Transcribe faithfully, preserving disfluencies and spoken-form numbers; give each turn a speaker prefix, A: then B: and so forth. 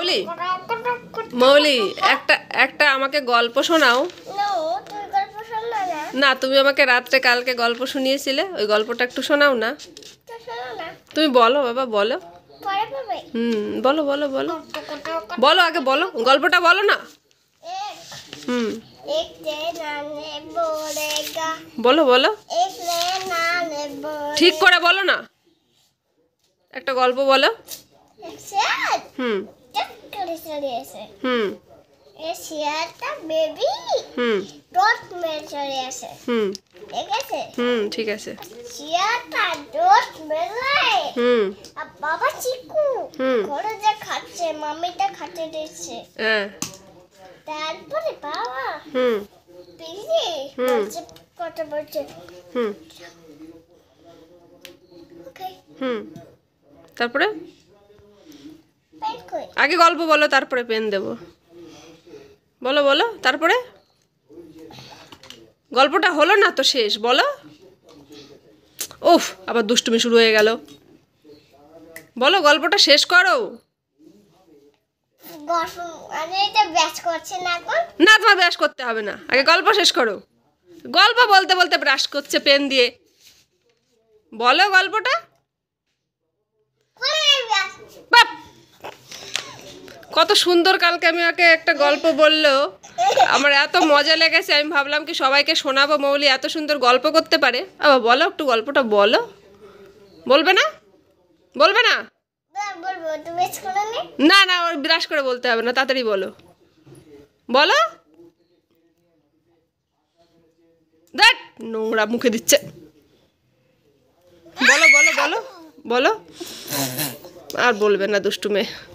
A: মৌলি মৌলি একটা একটা আমাকে গল্প শোনাও। না, তুমি আমাকে রাত্রে কালকে গল্প শুনিয়েছিলে, ওই গল্পটা একটু শোনাও না। তুমি বলো বাবা, বলো। হুম, বলো বলো বলো বলো আগে বলো, গল্পটা বলো না। হুম, বলো বলো, ঠিক করে বলো না, একটা গল্প বলো। হুম হুম
B: বেবি
A: হুম
B: ডট মেরে চলে আসে।
A: হুম
B: ঠিক আছে।
A: হুম ঠিক আছে।
B: শিয়ালটা ডট মেলায়
A: হুম
B: আর বাবা চিকু
A: হুম
B: ঘরে যে খাচ্ছে, মামিটা খাচ্ছে দিচ্ছে।
A: হ্যাঁ।
B: তারপরে বাবা
A: হুম
B: পিসি
A: হুম
B: বলছে, কথা বলছে।
A: হুম
B: ওকে
A: হুম তারপরে
B: পেন কই?
A: আগে গল্প বলো, তারপরে পেন দেবো। বলো বলো, তারপরে গল্পটা হলো না তো শেষ, বলো। উফ, আবার দুষ্টুমি শুরু হয়ে গেল। বলো, গল্পটা শেষ করো।
B: গল্প আমি এটা ব্যাচ করছে না এখন।
A: না, তোমার ব্রাশ করতে হবে না, আগে গল্প শেষ করো। গল্প বলতে বলতে ব্রাশ করছে পেন দিয়ে। বলো গল্পটা।
B: কোথায় ব্যাচ?
A: বাপ, কত সুন্দর কালকে আমি ওকে একটা গল্প বললো, আমার এত মজা লেগেছে, আমি ভাবলাম কি সবাইকে শোনাবো, মৌলি এত সুন্দর গল্প করতে পারে। আবার বলো, একটু গল্পটা বলো। বলবে না? বলবে না?
B: না, বলবো তুমি ব্যাচ করো না।
A: না না, ওর ব্রাশ করে বলতে হবে না, তাড়াতাড়ি বলো। বলো। দেখ, নোংরা মুখে দিচ্ছে। বলো বলো বলো বলো। আর বলবে না দুষ্টু মেয়ে।